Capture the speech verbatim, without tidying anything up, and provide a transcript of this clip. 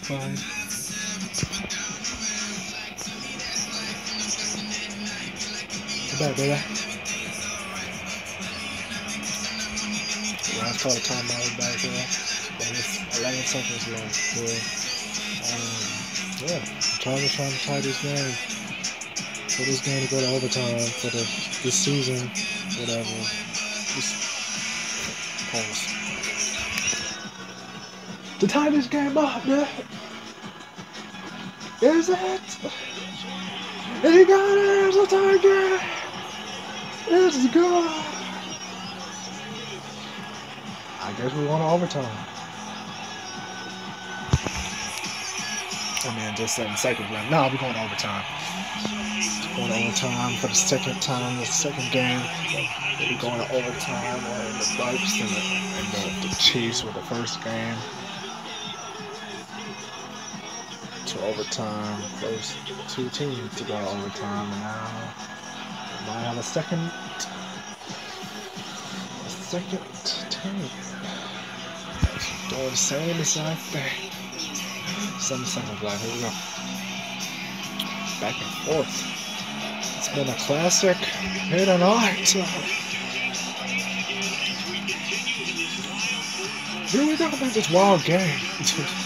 fine. Get back, baby. Last call the timeout back there. But it's eleven seconds left. So, um, yeah, Chargers trying to tie this game. For this game to go to overtime for the this season, whatever. Just pause. To tie this game up, man. Is it? He got it! It's a tie game! It's good! I guess we want overtime. I mean, just seven seconds left. No, we're going to overtime. Going to overtime for the second time, the second game. We're going to overtime on the Bucks and, the, and the, the Chiefs with the first game. To overtime, first two teams to go to overtime, and now we might have a second, a second team doing the same exact thing. Seven seconds left. Here we go. Back and forth. It's been a classic here tonight. Here we go. About this wild game.